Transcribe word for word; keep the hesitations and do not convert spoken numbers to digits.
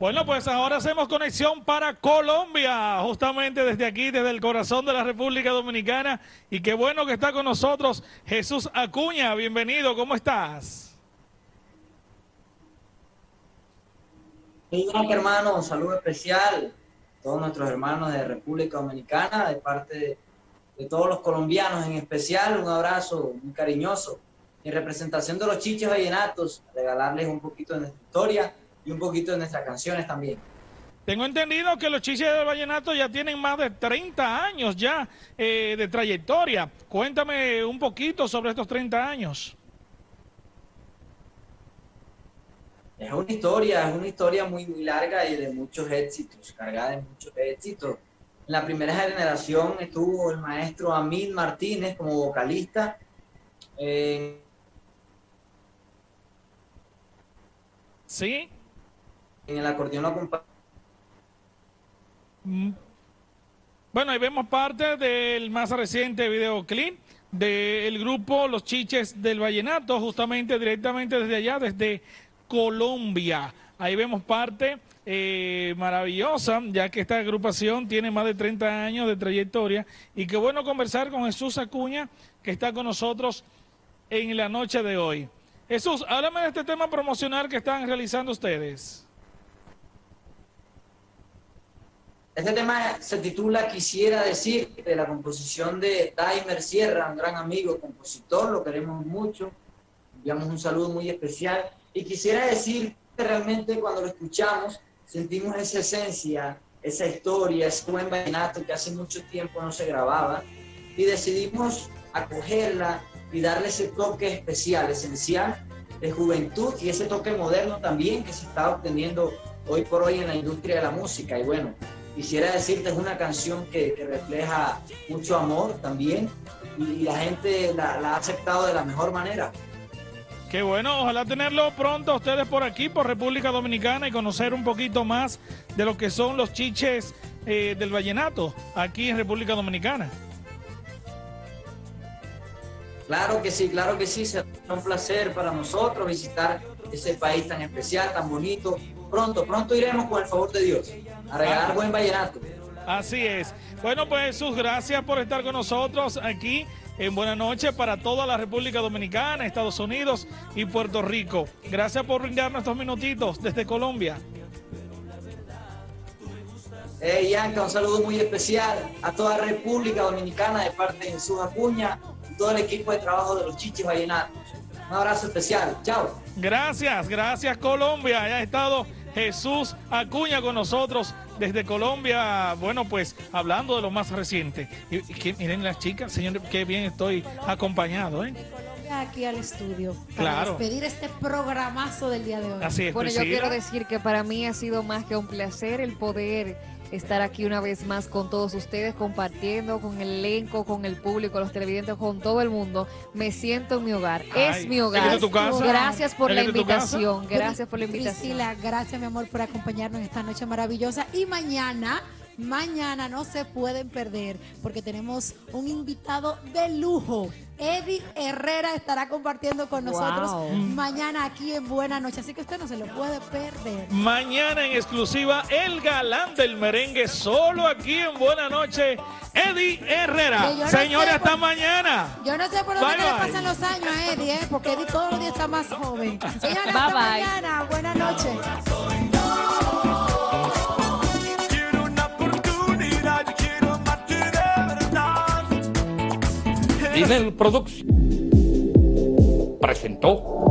Bueno, pues ahora hacemos conexión para Colombia, justamente desde aquí, desde el corazón de la República Dominicana. Y qué bueno que está con nosotros Jesús Acuña. Bienvenido, ¿cómo estás? Igual, hermano, un saludo especial a todos nuestros hermanos de República Dominicana, de parte de, de todos los colombianos en especial, un abrazo muy cariñoso. En representación de los Chiches Vallenatos, regalarles un poquito de nuestra historia y un poquito de nuestras canciones también. Tengo entendido que los Chiches del Vallenato ya tienen más de treinta años ya eh, de trayectoria. Cuéntame un poquito sobre estos treinta años. Es una historia, es una historia muy, muy larga y de muchos éxitos, cargada de muchos éxitos. En la primera generación estuvo el maestro Amín Martínez como vocalista. Eh, ¿Sí? En el acordeón lo acompaña. Bueno, ahí vemos parte del más reciente videoclip del grupo Los Chiches del Vallenato, justamente directamente desde allá, desde Colombia. Ahí vemos parte eh, maravillosa, ya que esta agrupación tiene más de treinta años de trayectoria. Y qué bueno conversar con Jesús Acuña, que está con nosotros en la noche de hoy. Jesús, háblame de este tema promocional que están realizando ustedes. Este tema se titula Quisiera decir, de la composición de Daimer Sierra, un gran amigo, compositor, lo queremos mucho, enviamos un saludo muy especial. Y quisiera decir que realmente cuando lo escuchamos sentimos esa esencia, esa historia, ese buen vallenato que hace mucho tiempo no se grababa, y decidimos acogerla y darle ese toque especial, esencial, de juventud y ese toque moderno también que se está obteniendo hoy por hoy en la industria de la música. Y bueno, quisiera decirte, es una canción que, que refleja mucho amor también, y la gente la, la ha aceptado de la mejor manera. Qué bueno, ojalá tenerlo pronto a ustedes por aquí, por República Dominicana, y conocer un poquito más de lo que son los Chiches eh, del Vallenato aquí en República Dominicana. Claro que sí, claro que sí, será un placer para nosotros visitar ese país tan especial, tan bonito. Pronto, pronto iremos con el favor de Dios a regalar ah, buen vallenato. Así es. Bueno, pues Jesús, gracias por estar con nosotros aquí en Buenas Noches para toda la República Dominicana, Estados Unidos y Puerto Rico. Gracias por brindarnos estos minutitos desde Colombia. Hey, Yanka, un saludo muy especial a toda República Dominicana de parte de Jesús Acuña y todo el equipo de trabajo de los Chiches Vallenatos. Un abrazo especial. Chao. Gracias, gracias Colombia. Ya ha estado Jesús Acuña con nosotros desde Colombia. Bueno, pues hablando de lo más reciente. Y, y que, miren las chicas, señores, qué bien estoy acompañado, ¿eh? De Colombia aquí al estudio para claro. despedir este programazo del día de hoy. Así es, bueno, Priscila. yo quiero decir que para mí ha sido más que un placer el poder estar aquí una vez más con todos ustedes, compartiendo con el elenco, con el público, los televidentes, con todo el mundo. Me siento en mi hogar. Ay, es mi hogar. ¿es tu casa? Gracias por ¿Es la de tu invitación. casa? Gracias por la invitación. Priscila, gracias mi amor por acompañarnos en esta noche maravillosa. Y mañana, mañana no se pueden perder porque tenemos un invitado de lujo. Eddie Herrera estará compartiendo con nosotros wow. mañana aquí en Buena Noche, así que usted no se lo puede perder. Mañana en exclusiva, el galán del merengue, solo aquí en Buena Noche, Eddie Herrera. No Señores, hasta por, mañana. Yo no sé por dónde bye, le bye. pasan los años a Eddie, ¿eh? Porque Eddie todos los días está más joven. Señores, Bye, hasta bye. mañana. Buenas noches. Dinel Products presentó